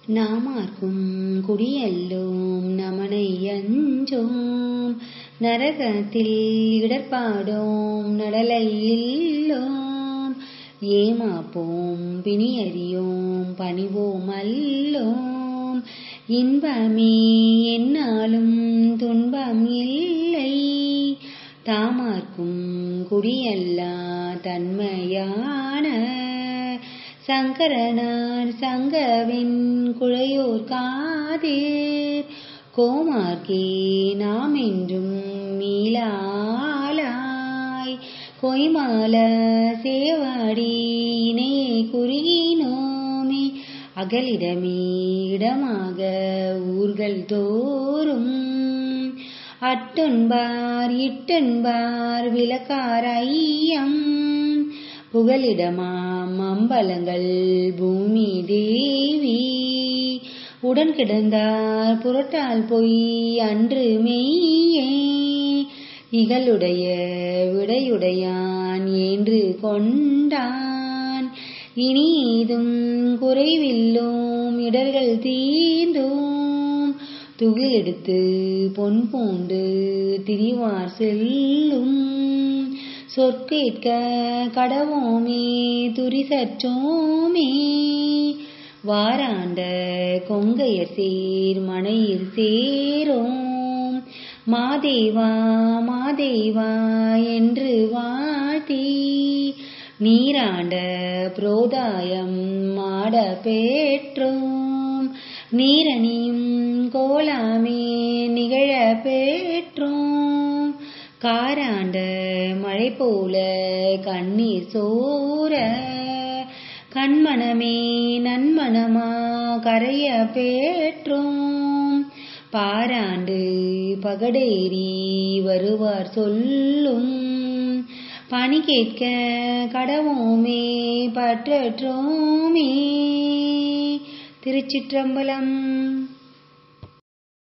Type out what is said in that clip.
நாமார்க்கும் குடியல்லோம் நமனை அஞ்சோம் நரகத்தில் இடர்பாடோம் நடலை இல்லோம் ஏமாப்போம் பிணியறியோம் பணிவோம் அல்லோம் இன்பமே என்னாலும் துன்பம் இல்லை தாமார்க்கும் குடியல்லா தன்மையான சங்கரனார் சங்கவின் குழையோர் காதேர் கோமார்க்கே நாம் என்றும் மீளாலாய் கொய்மால சேவாடி இணையை குறுகினோமே அகலிடமே இடமாக ஊர்கள் தோறும் அட்டொன்பார் இட்டொன்பார் விளக்கார் ஐயம் புகலிடமாம் அம்பலங்கள் பூமி தேவி உடன் கிடந்தார் புரட்டால் பொய் அன்று மெய்யே இகழுடைய விடையுடையான் என்று கொண்டான் இனி ஏதும் குறைவில்லோம் இடர்கள் தீர்ந்தோம் துகிலெடுத்து பொன் பூண்டு திரிவார் செல்லும் சொற்கேட்க கடவோமே துரிசற்றோமே வாராண்ட கொங்கையர் சேர் மனையில் சேரோம் மாதேவா மாதேவா என்று வாழ்த்தி நீராண்ட புரோதாயம் மாட பெற்றோம் நீரணியும் கோலாமே நிகழ பெற்றோம் காராண்ட மழை போல கண்ணீர் சோர கண்மணமே நன்மணமா கரைய பெற்றோம் பாராண்டு பகடேறி வருவார் சொல்லும் பணி கேட்க கடவோமே பற்றற்றோமே. திருச்சிற்றம்பலம்.